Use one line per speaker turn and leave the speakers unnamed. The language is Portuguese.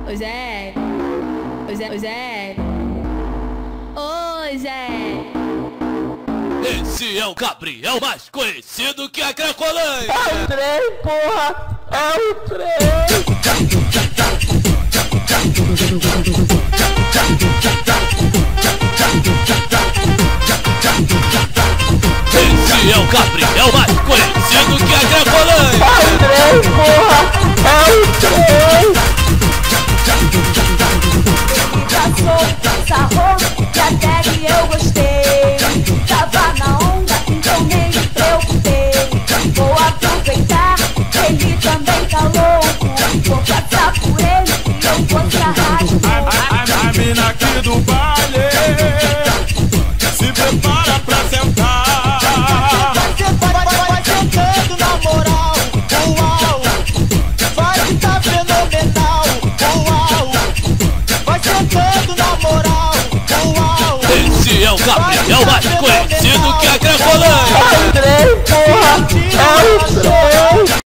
Ô Zé, ô Zé, ô Zé, ô Zé.
Esse é o Gabriel, mais conhecido que a Cracolândia.
É o trem, porra! É o trem!
Esse é o Gabriel, mais conhecido que a Cracolândia.
É o trem, porra! É o trem!
Passou, sarrou, e até que eu gostei. Tava na onda, então nem me preocupei. Vou aproveitar, ele também tá louco. Vou passar por ele e eu vou se arrastar.
A mina aqui do baile se prepara pra sentar. Vai sentando na moral, uau. Vai que tá fenomenal, uau. Vai sentando na moral, uau.
Esse é o Gabriel, mais conhecido que a Cracolândia.
É o trem, porra!